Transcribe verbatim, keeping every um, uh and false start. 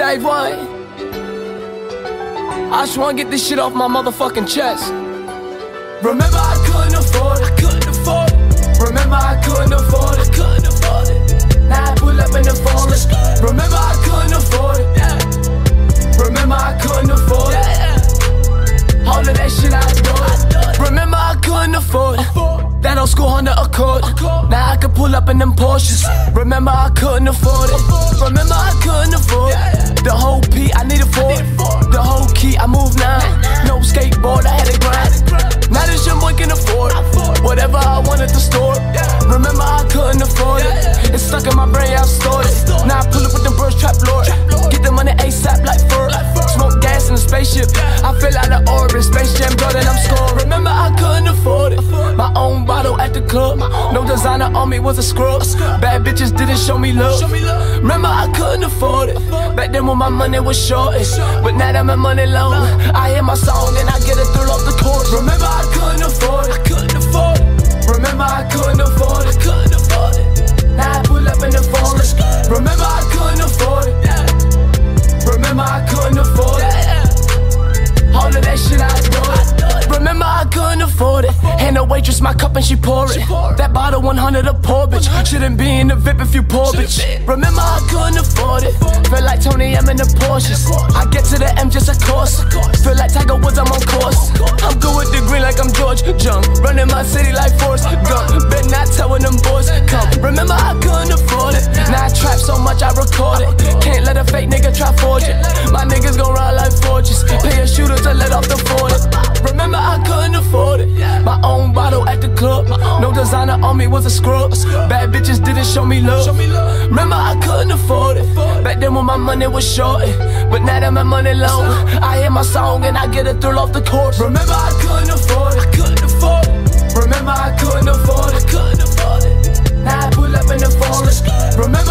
Dave Wayne. I just wanna get this shit off my motherfucking chest. Remember I couldn't afford it, I couldn't afford it. Remember I couldn't afford it, couldn't afford it. Now I pull up in the forest. Remember I couldn't afford it, yeah. Remember I couldn't afford it, yeah. All of that shit I adored. Remember I couldn't afford it. That old school Honda Accord. Now I can pull up in them Porsches. Remember I couldn't afford it. Remember I couldn't afford it. The whole P I need a Ford. The whole key I move now. No skateboard, I had to grind. Now this young boy can afford whatever I want at the store. Remember I couldn't afford it. It's stuck in my brain, I've stored it. Now I pull up with them birds, trap lord. Get the money ASAP like fur. Smoke gas in a spaceship. I fell out of orbit. Space Jam Jordan, I'm scoring. Remember I couldn't afford it. My own bottle at the club. No designer on me, was a scrub. Bad bitches didn't show me love. Remember I couldn't afford it. Back then when my money was shortish. But now that my money long, I hear my song and I get it through off the chorus. Remember I couldn't afford it. I couldn't afford it. Remember I couldn't afford it. Couldn't afford it. Now I pull up in the forest. Remember I couldn't afford it. Remember I couldn't afford it. All of that shit I adored. Remember I couldn't afford it. Hand a waitress my cup and she pour it. That bottle one hundred a poor bitch. Shouldn't be in the V I P if you poor bitch. Remember I couldn't afford it. Feel like Tony M in the Porsches. I get to the M just a course. Feel like Tiger Woods, I'm on course. I'm good with the green like I'm George Jump. Running my city like Forrest Gump. Bet not telling them boys come. Remember I couldn't afford it. Now I trap so much I record it. Can't let a fake nigga try forge it. My niggas gon' ride like forges. Pay a shooter to let off the forty. Remember I couldn't afford it. My own bottle at the club. No designer on me, was a scrub. Bad bitches didn't show me love. Remember I couldn't afford it. Back then when my money was short. But now that my money long, I hear my song and I get it through off the chorus. Remember I couldn't afford it. I couldn't afford it. Remember I couldn't afford it. Couldn't afford it. Now I pull up in the forest. Remember